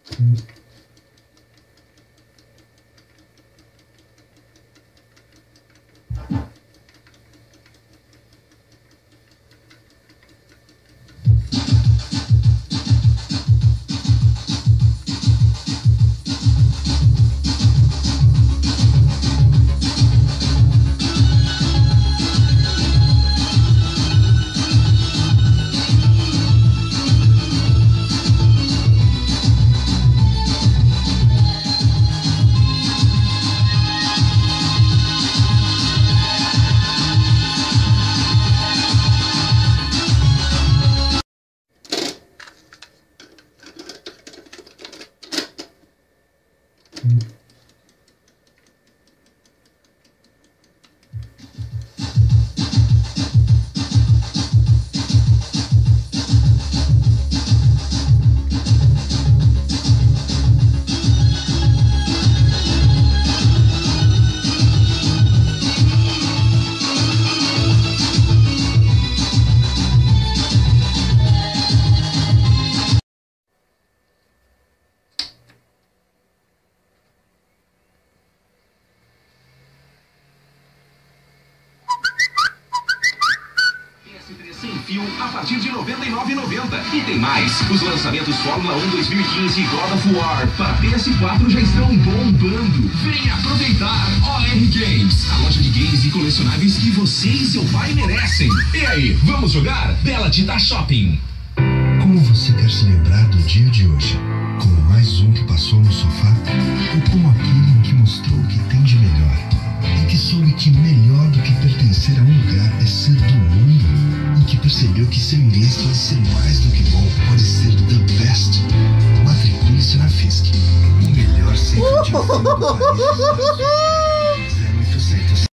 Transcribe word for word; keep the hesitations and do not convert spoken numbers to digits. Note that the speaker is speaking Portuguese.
A partir de noventa e nove reais e noventa centavos. E tem mais, os lançamentos Fórmula um dois mil e quinze e God of War para P S quatro já estão bombando. Venha aproveitar! O R Games, a loja de games e colecionáveis que você e seu pai merecem. E aí, vamos jogar? Bela Tita Shopping. Como você quer se lembrar do dia de hoje? Como mais um que passou no sofá? Ou como aquele em que mostrou o que tem de melhor? Em que soube que melhor do que pertencer a um lugar é ser do mundo? Em que percebeu que ser inglês pode ser mais do que bom, pode ser the best? Matricule-se na Fiesc, o melhor centro de ensino do país.